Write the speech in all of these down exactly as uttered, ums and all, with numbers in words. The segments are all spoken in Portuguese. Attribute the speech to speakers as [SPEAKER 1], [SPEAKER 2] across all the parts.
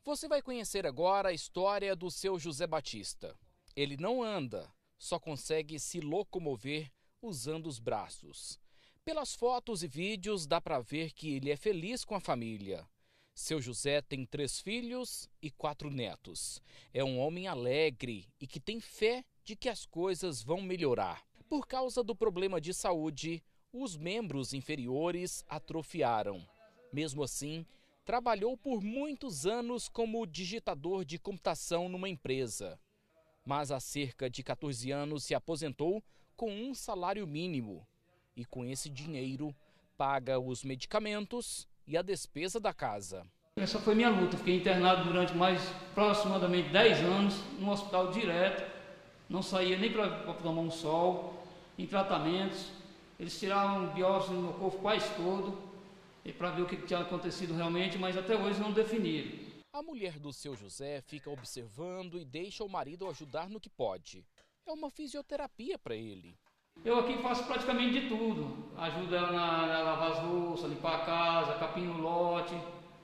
[SPEAKER 1] Você vai conhecer agora a história do seu José Batista. Ele não anda, só consegue se locomover usando os braços. Pelas fotos e vídeos dá para ver que ele é feliz com a família. Seu José tem três filhos e quatro netos. É um homem alegre e que tem fé de que as coisas vão melhorar. Por causa do problema de saúde, os membros inferiores atrofiaram. Mesmo assim, trabalhou por muitos anos como digitador de computação numa empresa. Mas há cerca de quatorze anos se aposentou com um salário mínimo. E com esse dinheiro, paga os medicamentos e a despesa da casa.
[SPEAKER 2] Essa foi minha luta. Fiquei internado durante mais aproximadamente dez anos, no hospital direto. Não saía nem para tomar um sol, em tratamentos. Eles tiravam biópsia no meu corpo quase todo, para ver o que tinha acontecido realmente, mas até hoje não definiram.
[SPEAKER 1] A mulher do seu José fica observando e deixa o marido ajudar no que pode. É uma fisioterapia para ele.
[SPEAKER 2] Eu aqui faço praticamente de tudo. Ajudo ela na, na lavar as louças, limpar a casa, capim no lote.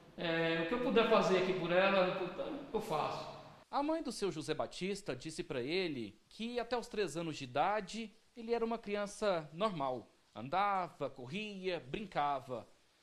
[SPEAKER 2] É, o que eu puder fazer aqui por ela, eu faço.
[SPEAKER 1] A mãe do seu José Batista disse para ele que até os três anos de idade ele era uma criança normal. Andava, corria, brincava.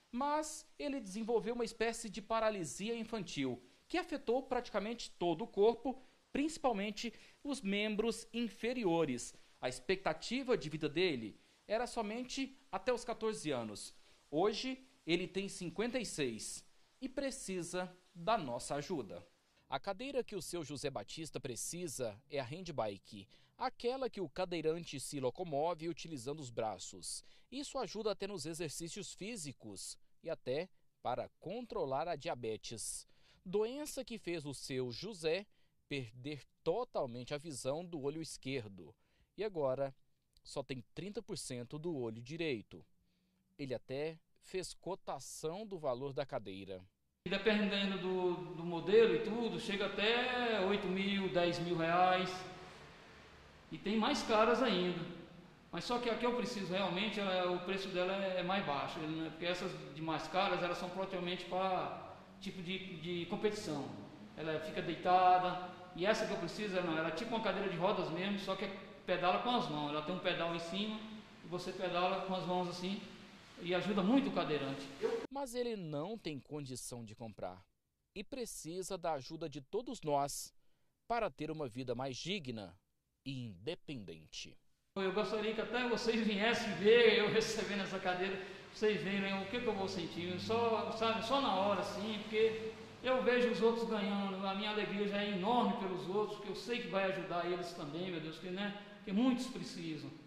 [SPEAKER 1] Mas ele desenvolveu uma espécie de paralisia infantil que afetou praticamente todo o corpo, principalmente os membros inferiores. A expectativa de vida dele era somente até os quatorze anos. Hoje ele tem cinquenta e seis e precisa da nossa ajuda. A cadeira que o seu José Batista precisa é a handbike, aquela que o cadeirante se locomove utilizando os braços. Isso ajuda até nos exercícios físicos e até para controlar a diabetes, doença que fez o seu José perder totalmente a visão do olho esquerdo e agora só tem trinta por cento do olho direito. Ele até fez cotação do valor da cadeira.
[SPEAKER 2] Dependendo do, do modelo e tudo, chega até oito mil, dez mil reais. E tem mais caras ainda. Mas só que a que eu preciso realmente, ela, o preço dela é mais baixo. Né? Porque essas de mais caras, elas são praticamente para tipo de, de competição. Ela fica deitada. E essa que eu preciso, ela, ela é tipo uma cadeira de rodas mesmo, só que pedala com as mãos. Ela tem um pedal em cima e você pedala com as mãos assim. E ajuda muito o cadeirante.
[SPEAKER 1] Mas ele não tem condição de comprar e precisa da ajuda de todos nós para ter uma vida mais digna e independente.
[SPEAKER 2] Eu gostaria que até vocês viessem ver eu recebendo essa cadeira, vocês verem o que, que eu vou sentir, só, sabe, só na hora assim, porque eu vejo os outros ganhando, a minha alegria já é enorme pelos outros, porque eu sei que vai ajudar eles também, meu Deus, que, né, que muitos precisam.